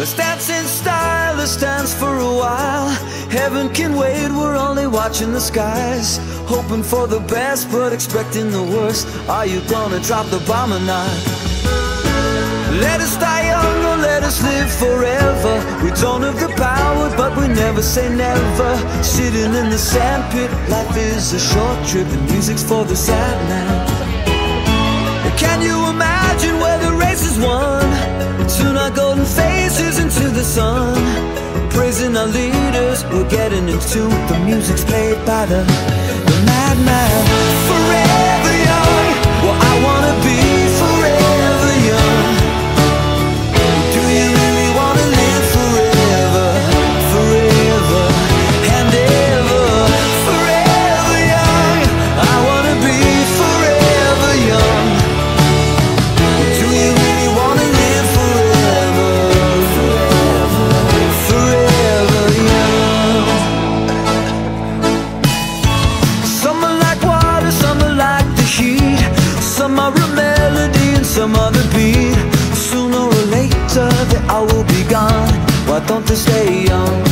Let's dance in style, let's dance for a while. Heaven can wait, we're only watching the skies, hoping for the best but expecting the worst. Are you gonna drop the bomb or not? Let us die young or let us live forever. We don't have the power but we never say never. Sitting in the sandpit, life is a short trip and music's for the sad man. Can you imagine where the race is won? Tune our golden faces into the sun, praising our leaders, we're getting in tune. The music's played by the madman. Forever young, well I wanna be forever young. Do you really wanna live forever, forever and ever? Forever young, I wanna be forever young. Do you really wanna live forever, forever young? Some are like water, some are like the heat. Some are a melody and some are the beat. Sooner or later they all will be gone. Why don't they stay young?